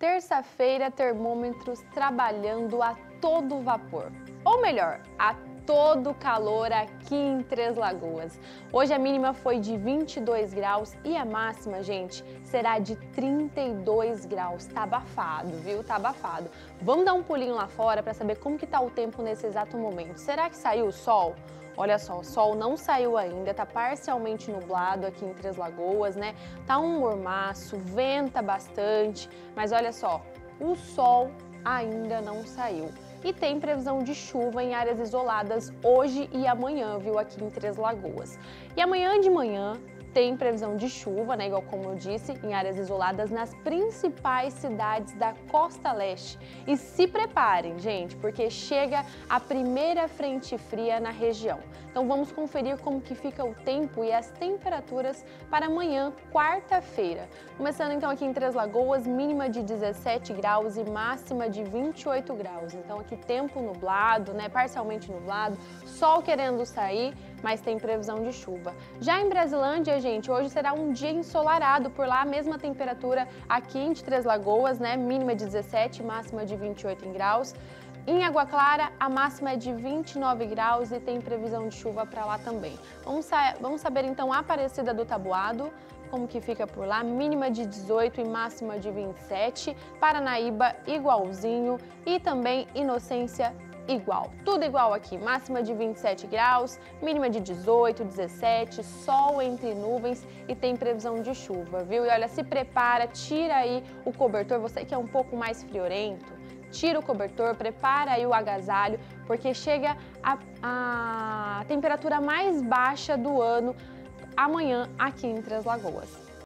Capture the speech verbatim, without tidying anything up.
terça-feira, termômetros trabalhando a todo vapor. Ou melhor, a todo calor aqui em Três Lagoas. Hoje a mínima foi de vinte e dois graus e a máxima, gente, será de trinta e dois graus. Tá abafado, viu? Tá abafado. Vamos dar um pulinho lá fora para saber como que tá o tempo nesse exato momento. Será que saiu o sol? Olha só, o sol não saiu ainda, tá parcialmente nublado aqui em Três Lagoas, né? Tá um mormaço, venta bastante, mas olha só, o sol ainda não saiu. E tem previsão de chuva em áreas isoladas hoje e amanhã, viu, aqui em Três Lagoas. E amanhã de manhã tem previsão de chuva, né, igual como eu disse, em áreas isoladas nas principais cidades da Costa Leste. E se preparem, gente, porque chega a primeira frente fria na região. Então vamos conferir como que fica o tempo e as temperaturas para amanhã, quarta-feira. Começando então aqui em Três Lagoas, mínima de dezessete graus e máxima de vinte e oito graus. Então aqui tempo nublado, né, parcialmente nublado, sol querendo sair, mas tem previsão de chuva. Já em Brasilândia, gente, hoje será um dia ensolarado, por lá a mesma temperatura aqui em Três Lagoas, né, mínima de dezessete, máxima de vinte e oito graus. Em Água Clara, a máxima é de vinte e nove graus e tem previsão de chuva para lá também. Vamos, vamos saber então a Aparecida do Taboado, como que fica por lá, mínima de dezoito e máxima de vinte e sete, Paranaíba igualzinho e também Inocência igual. Tudo igual aqui, máxima de vinte e sete graus, mínima de dezoito, dezessete, sol entre nuvens e tem previsão de chuva, viu? E olha, se prepara, tira aí o cobertor, você que é um pouco mais friorento, tira o cobertor, prepara aí o agasalho, porque chega a, a temperatura mais baixa do ano amanhã aqui em Três Lagoas.